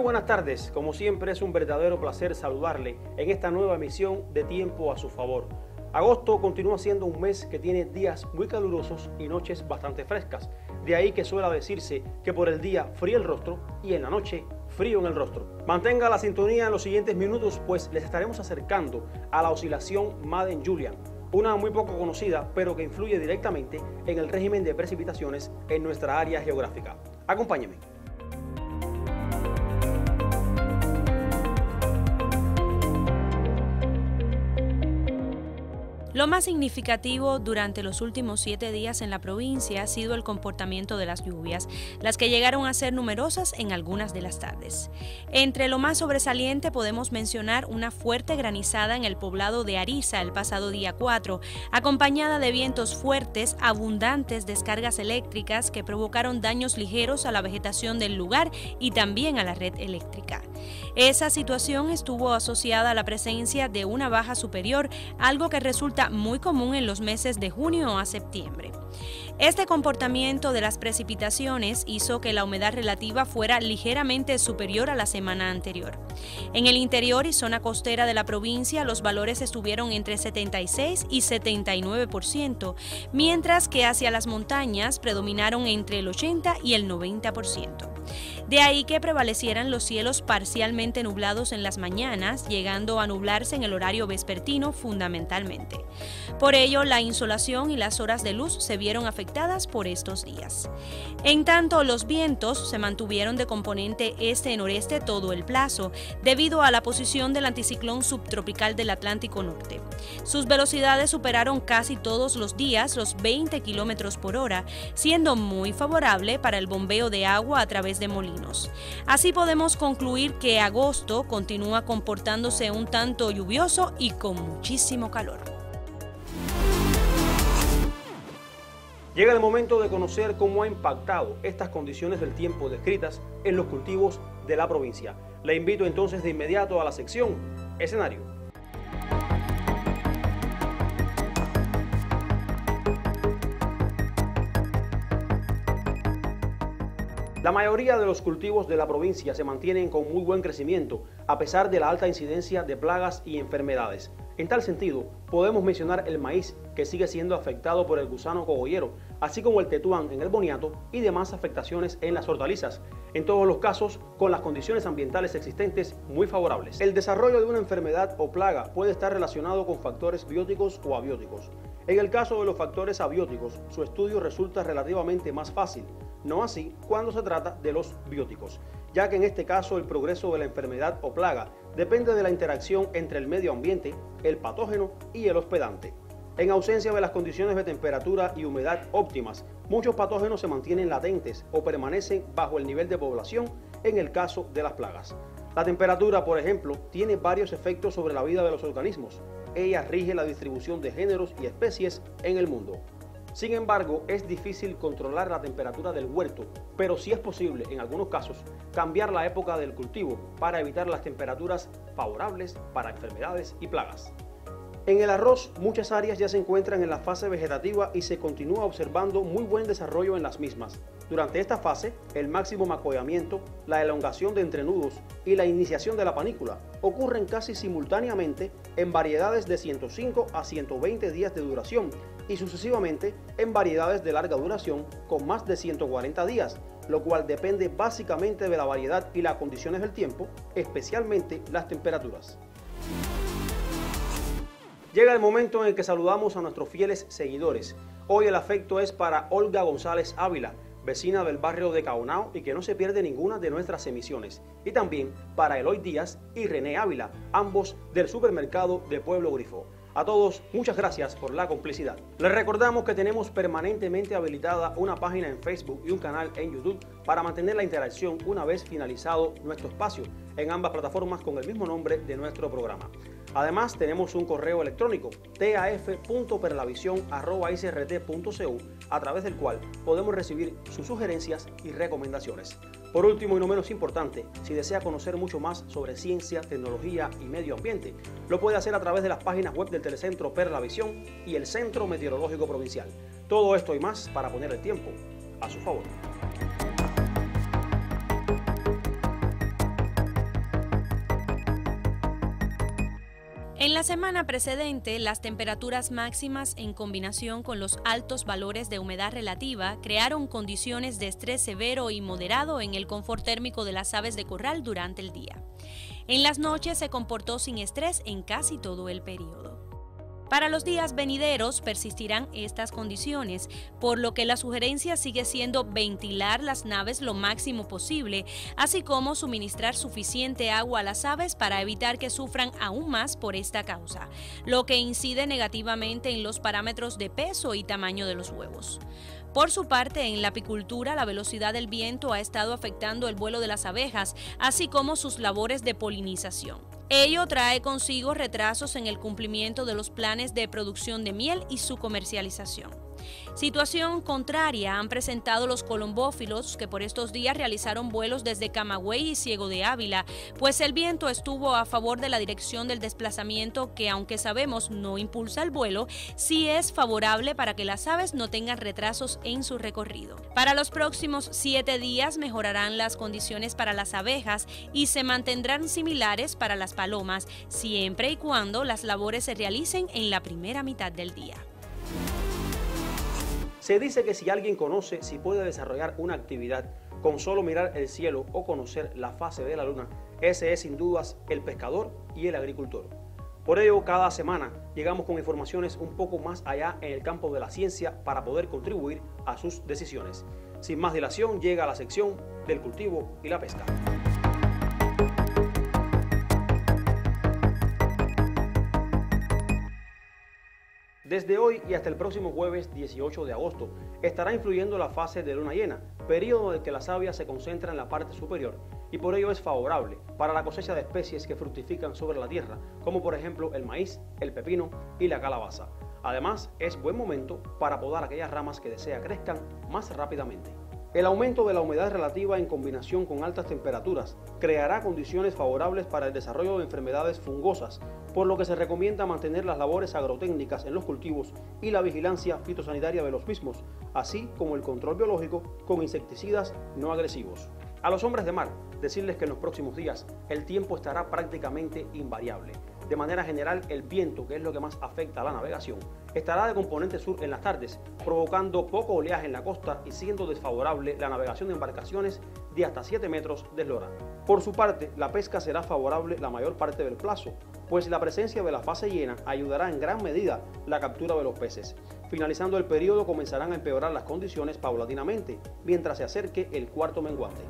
buenas tardes, como siempre es un verdadero placer saludarle en esta nueva emisión de Tiempo a su favor. Agosto continúa siendo un mes que tiene días muy calurosos y noches bastante frescas, de ahí que suele decirse que por el día frío el rostro y en la noche frío en el rostro. Mantenga la sintonía en los siguientes minutos, pues les estaremos acercando a la oscilación Madden-Julian, una muy poco conocida pero que influye directamente en el régimen de precipitaciones en nuestra área geográfica. Acompáñenme. Lo más significativo durante los últimos 7 días en la provincia ha sido el comportamiento de las lluvias, las que llegaron a ser numerosas en algunas de las tardes. Entre lo más sobresaliente podemos mencionar una fuerte granizada en el poblado de Ariza el pasado día 4, acompañada de vientos fuertes, abundantes descargas eléctricas que provocaron daños ligeros a la vegetación del lugar y también a la red eléctrica. Esa situación estuvo asociada a la presencia de una baja superior, algo que resulta muy común en los meses de junio a septiembre. Este comportamiento de las precipitaciones hizo que la humedad relativa fuera ligeramente superior a la semana anterior. En el interior y zona costera de la provincia, los valores estuvieron entre 76 y 79%, mientras que hacia las montañas predominaron entre el 80 y el 90%. De ahí que prevalecieran los cielos parcialmente nublados en las mañanas, llegando a nublarse en el horario vespertino fundamentalmente. Por ello, la insolación y las horas de luz se vieron afectadas por estos días. En tanto, los vientos se mantuvieron de componente este-noreste todo el plazo, debido a la posición del anticiclón subtropical del Atlántico Norte. Sus velocidades superaron casi todos los días los 20 km por hora, siendo muy favorable para el bombeo de agua a través de molinos. Así podemos concluir que agosto continúa comportándose un tanto lluvioso y con muchísimo calor. Llega el momento de conocer cómo ha impactado estas condiciones del tiempo descritas en los cultivos de la provincia. Le invito entonces de inmediato a la sección Escenario. La mayoría de los cultivos de la provincia se mantienen con muy buen crecimiento, a pesar de la alta incidencia de plagas y enfermedades. En tal sentido, podemos mencionar el maíz, que sigue siendo afectado por el gusano cogollero, así como el tetuán en el boniato y demás afectaciones en las hortalizas, en todos los casos con las condiciones ambientales existentes muy favorables. El desarrollo de una enfermedad o plaga puede estar relacionado con factores bióticos o abióticos. En el caso de los factores abióticos, su estudio resulta relativamente más fácil, no así cuando se trata de los bióticos, ya que en este caso el progreso de la enfermedad o plaga depende de la interacción entre el medio ambiente, el patógeno y el hospedante. En ausencia de las condiciones de temperatura y humedad óptimas, muchos patógenos se mantienen latentes o permanecen bajo el nivel de población en el caso de las plagas. La temperatura, por ejemplo, tiene varios efectos sobre la vida de los organismos. Ella rige la distribución de géneros y especies en el mundo. Sin embargo, es difícil controlar la temperatura del huerto, pero sí es posible, en algunos casos, cambiar la época del cultivo para evitar las temperaturas favorables para enfermedades y plagas. En el arroz, muchas áreas ya se encuentran en la fase vegetativa y se continúa observando muy buen desarrollo en las mismas. Durante esta fase, el máximo macollamiento, la elongación de entrenudos y la iniciación de la panícula ocurren casi simultáneamente en variedades de 105 a 120 días de duración y sucesivamente en variedades de larga duración con más de 140 días, lo cual depende básicamente de la variedad y las condiciones del tiempo, especialmente las temperaturas. Llega el momento en el que saludamos a nuestros fieles seguidores. Hoy el afecto es para Olga González Ávila, vecina del barrio de Caonao y que no se pierde ninguna de nuestras emisiones. Y también para Eloy Díaz y René Ávila, ambos del supermercado de Pueblo Grifo. A todos, muchas gracias por la complicidad. Les recordamos que tenemos permanentemente habilitada una página en Facebook y un canal en YouTube para mantener la interacción una vez finalizado nuestro espacio en ambas plataformas con el mismo nombre de nuestro programa. Además, tenemos un correo electrónico taf.perlavision@icrt.cu a través del cual podemos recibir sus sugerencias y recomendaciones. Por último y no menos importante, si desea conocer mucho más sobre ciencia, tecnología y medio ambiente, lo puede hacer a través de las páginas web del Telecentro Perlavisión y el Centro Meteorológico Provincial. Todo esto y más para poner el tiempo a su favor. En la semana precedente, las temperaturas máximas en combinación con los altos valores de humedad relativa crearon condiciones de estrés severo y moderado en el confort térmico de las aves de corral durante el día. En las noches se comportó sin estrés en casi todo el periodo. Para los días venideros persistirán estas condiciones, por lo que la sugerencia sigue siendo ventilar las naves lo máximo posible, así como suministrar suficiente agua a las aves para evitar que sufran aún más por esta causa, lo que incide negativamente en los parámetros de peso y tamaño de los huevos. Por su parte, en la apicultura, la velocidad del viento ha estado afectando el vuelo de las abejas, así como sus labores de polinización. Ello trae consigo retrasos en el cumplimiento de los planes de producción de miel y su comercialización. Situación contraria han presentado los colombófilos, que por estos días realizaron vuelos desde Camagüey y Ciego de Ávila, pues el viento estuvo a favor de la dirección del desplazamiento que, aunque sabemos no impulsa el vuelo, sí es favorable para que las aves no tengan retrasos en su recorrido. Para los próximos 7 días mejorarán las condiciones para las abejas y se mantendrán similares para las palomas, siempre y cuando las labores se realicen en la primera mitad del día. Se dice que si alguien conoce si puede desarrollar una actividad con solo mirar el cielo o conocer la fase de la luna, ese es sin dudas el pescador y el agricultor. Por ello, cada semana llegamos con informaciones un poco más allá en el campo de la ciencia para poder contribuir a sus decisiones. Sin más dilación, llega a la sección del cultivo y la pesca. Desde hoy y hasta el próximo jueves 18 de agosto estará influyendo la fase de luna llena, periodo en el que la savia se concentra en la parte superior y por ello es favorable para la cosecha de especies que fructifican sobre la tierra, como por ejemplo el maíz, el pepino y la calabaza. Además, es buen momento para podar aquellas ramas que desea crezcan más rápidamente. El aumento de la humedad relativa en combinación con altas temperaturas creará condiciones favorables para el desarrollo de enfermedades fungosas, por lo que se recomienda mantener las labores agrotécnicas en los cultivos y la vigilancia fitosanitaria de los mismos, así como el control biológico con insecticidas no agresivos. A los hombres de mar, decirles que en los próximos días el tiempo estará prácticamente invariable. De manera general, el viento, que es lo que más afecta a la navegación, estará de componente sur en las tardes, provocando poco oleaje en la costa y siendo desfavorable la navegación de embarcaciones de hasta 7 metros de eslora. Por su parte, la pesca será favorable la mayor parte del plazo, pues la presencia de la fase llena ayudará en gran medida la captura de los peces. Finalizando el periodo comenzarán a empeorar las condiciones paulatinamente, mientras se acerque el cuarto menguante.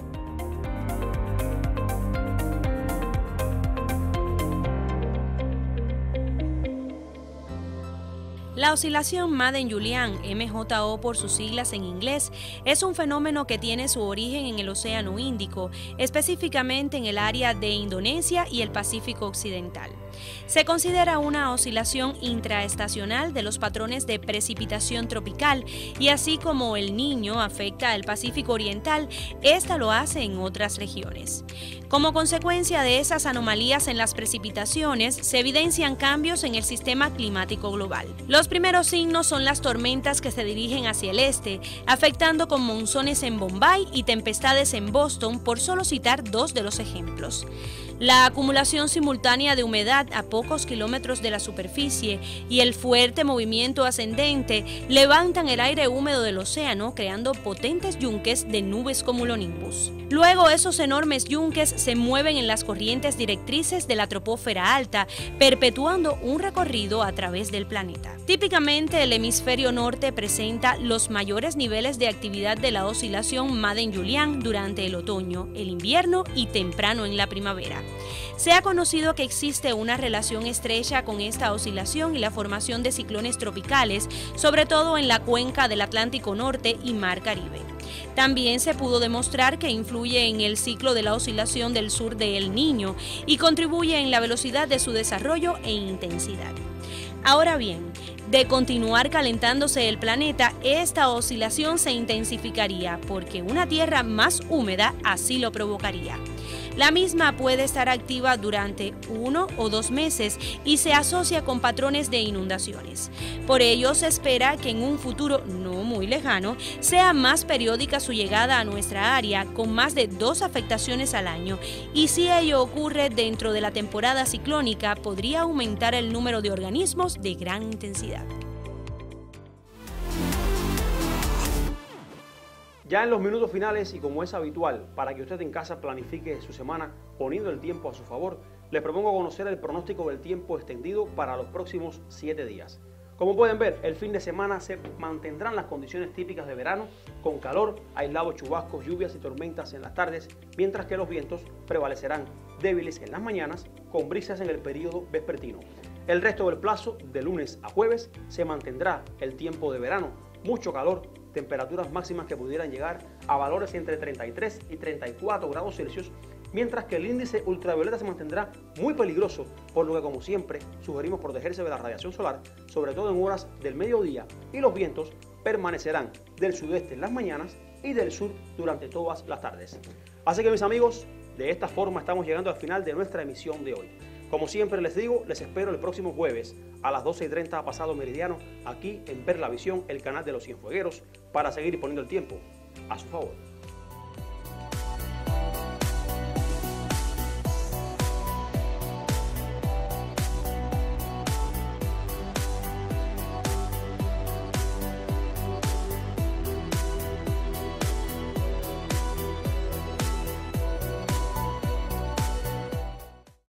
La oscilación Madden-Julian, MJO por sus siglas en inglés, es un fenómeno que tiene su origen en el Océano Índico, específicamente en el área de Indonesia y el Pacífico Occidental. Se considera una oscilación intraestacional de los patrones de precipitación tropical y así como el Niño afecta al Pacífico Oriental, esta lo hace en otras regiones. Como consecuencia de esas anomalías en las precipitaciones, se evidencian cambios en el sistema climático global. Los primeros signos son las tormentas que se dirigen hacia el este, afectando con monzones en Bombay y tempestades en Boston, por solo citar 2 de los ejemplos. La acumulación simultánea de humedad a pocos kilómetros de la superficie y el fuerte movimiento ascendente levantan el aire húmedo del océano, creando potentes yunques de nubes cumulonimbus. Luego, esos enormes yunques se mueven en las corrientes directrices de la troposfera alta, perpetuando un recorrido a través del planeta. Típicamente, el hemisferio norte presenta los mayores niveles de actividad de la oscilación Madden-Julian durante el otoño, el invierno y temprano en la primavera. Se ha conocido que existe una relación estrecha con esta oscilación y la formación de ciclones tropicales, sobre todo en la cuenca del Atlántico Norte y Mar Caribe. También se pudo demostrar que influye en el ciclo de la oscilación del sur de El Niño y contribuye en la velocidad de su desarrollo e intensidad. Ahora bien, de continuar calentándose el planeta, esta oscilación se intensificaría porque una tierra más húmeda así lo provocaría. La misma puede estar activa durante 1 o 2 meses y se asocia con patrones de inundaciones. Por ello, se espera que en un futuro no muy lejano sea más periódica su llegada a nuestra área, con más de 2 afectaciones al año, y si ello ocurre dentro de la temporada ciclónica, podría aumentar el número de organismos de gran intensidad. Ya en los minutos finales, y como es habitual, para que usted en casa planifique su semana poniendo el tiempo a su favor, les propongo conocer el pronóstico del tiempo extendido para los próximos 7 días. Como pueden ver, el fin de semana se mantendrán las condiciones típicas de verano, con calor, aislados chubascos, lluvias y tormentas en las tardes, mientras que los vientos prevalecerán débiles en las mañanas, con brisas en el periodo vespertino. El resto del plazo, de lunes a jueves, se mantendrá el tiempo de verano, mucho calor, temperaturas máximas que pudieran llegar a valores entre 33 y 34 grados Celsius, mientras que el índice ultravioleta se mantendrá muy peligroso, por lo que, como siempre, sugerimos protegerse de la radiación solar, sobre todo en horas del mediodía, y los vientos permanecerán del sudeste en las mañanas y del sur durante todas las tardes. Así que, mis amigos, de esta forma estamos llegando al final de nuestra emisión de hoy. Como siempre les digo, les espero el próximo jueves a las 12:30 pasado meridiano, aquí en Ver la Visión, el canal de los Cienfuegueros, para seguir poniendo el tiempo a su favor.